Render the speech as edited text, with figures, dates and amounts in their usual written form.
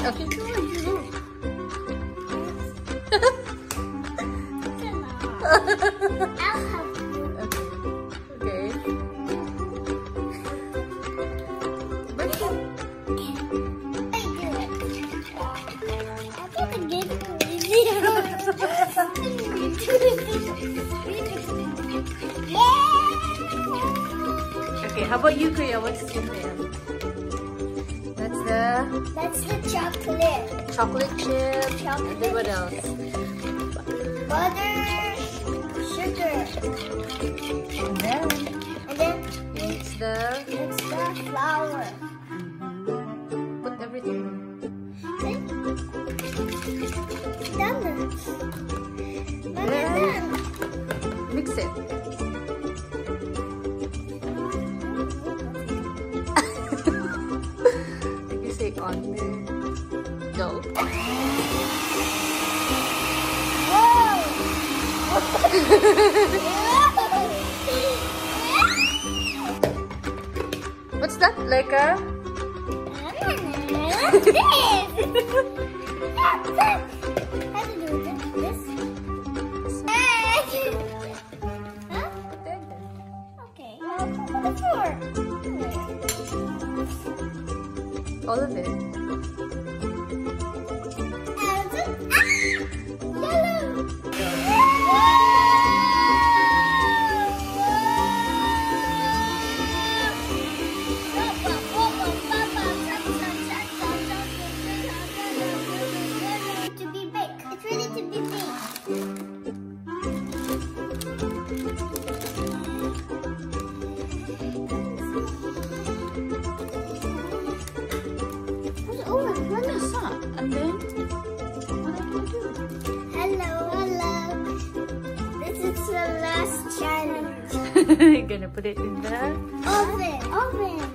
Okay, come on, you look. I'll help you. Okay. Break it. Okay, how about you, Kuya? What's in there? That's the chocolate. Chocolate chip. And then what else? Butter, sugar. And then It's the flour. put everything in. Done. Then mix it. You say on the dough. What's that? Like a? How to do this? Huh? Okay. All of it. And then, what are you gonna do? Hello. This is the last challenge. You're gonna put it in the Oven.